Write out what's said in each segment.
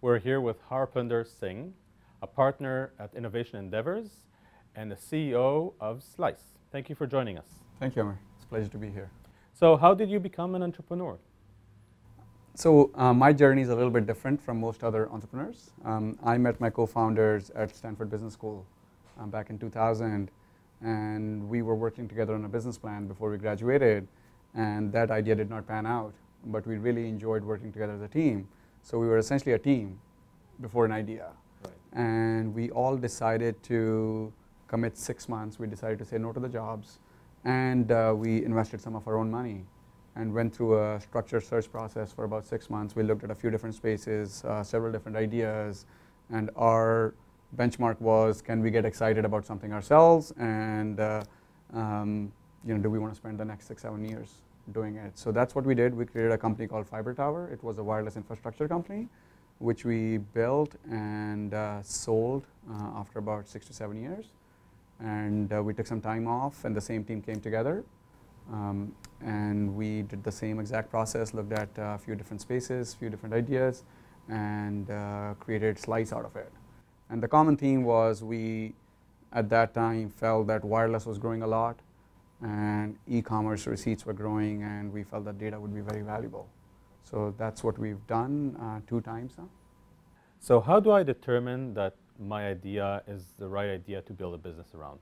We're here with Harpinder Singh, a partner at Innovation Endeavors and the CEO of Slice. Thank you for joining us. Thank you, Amir. It's a pleasure to be here. So how did you become an entrepreneur? So my journey is a little bit different from most other entrepreneurs. I met my co-founders at Stanford Business School back in 2000, and we were working together on a business plan before we graduated, and that idea did not pan out, but we really enjoyed working together as a team. So we were essentially a team before an idea. Right. And we all decided to commit 6 months. We decided to say no to the jobs, and we invested some of our own money and went through a structured search process for about 6 months. We looked at a few different spaces, several different ideas, and our benchmark was, can we get excited about something ourselves, and do we want to spend the next 6-7 years doing it? So that's what we did. We created a company called Fiber Tower. It was a wireless infrastructure company, which we built and sold after about 6 to 7 years. And we took some time off, and the same team came together. And we did the same exact process, looked at a few different spaces, a few different ideas, and created Slice out of it. And the common theme was we, at that time, felt that wireless was growing a lot, and e-commerce receipts were growing, and we felt that data would be very valuable. So that's what we've done 2 times now. So how do I determine that my idea is the right idea to build a business around?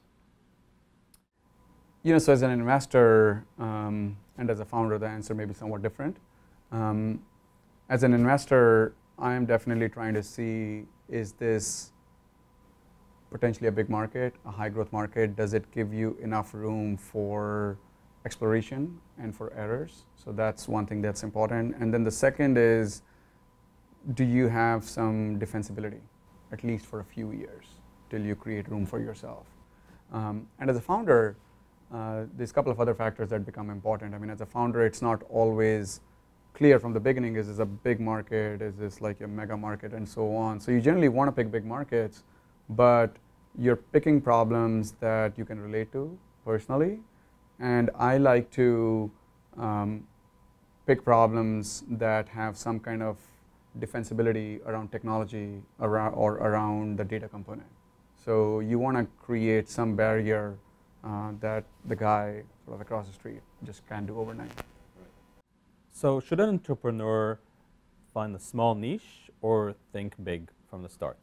So as an investor and as a founder, the answer may be somewhat different. As an investor, I am definitely trying to see, is this potentially a big market, a high growth market? Does it give you enough room for exploration and for errors? So that's one thing that's important. And then the second is, do you have some defensibility, at least for a few years, till you create room for yourself? And as a founder, there's a couple of other factors that become important. I mean, as a founder, it's not always clear from the beginning, is this a big market, is this like a mega market, and so on. So you generally want to pick big markets, but you're picking problems that you can relate to personally. And I like to pick problems that have some kind of defensibility around technology or around the data component. So you want to create some barrier that the guy sort of across the street just can't do overnight. So should an entrepreneur find a small niche or think big from the start?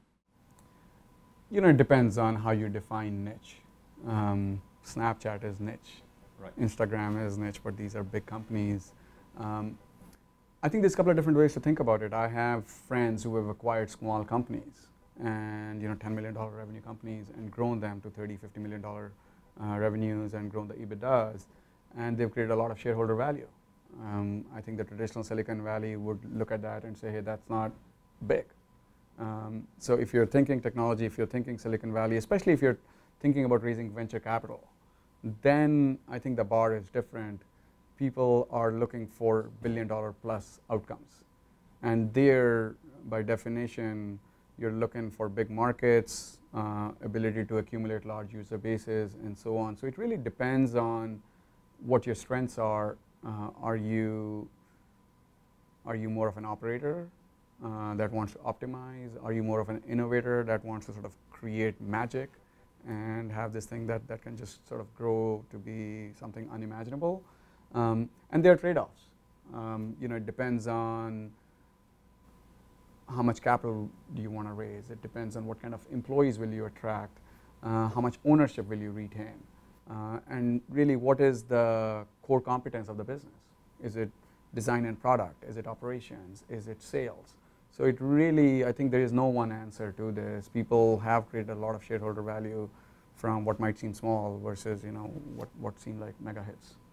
It depends on how you define niche. Snapchat is niche. Right. Instagram is niche, but these are big companies. I think there's a couple of different ways to think about it. I have friends who have acquired small companies and $10 million revenue companies and grown them to $30, $50 million revenues and grown the EBITDAs, and they've created a lot of shareholder value. I think the traditional Silicon Valley would look at that and say, hey, that's not big. So if you're thinking technology, if you're thinking Silicon Valley, especially if you're thinking about raising venture capital, then I think the bar is different. People are looking for billion-dollar plus outcomes. And there, by definition, you're looking for big markets, ability to accumulate large user bases, and so on. So it really depends on what your strengths are. Are you more of an operator that wants to optimize? Are you more of an innovator that wants to sort of create magic and have this thing that can just sort of grow to be something unimaginable? And there are trade-offs. It depends on how much capital do you want to raise. It depends on what kind of employees will you attract, how much ownership will you retain, and really what is the core competence of the business. Is it design and product? Is it operations? Is it sales? So it really, I think there is no one answer to this. People have created a lot of shareholder value from what might seem small versus what seem like mega hits.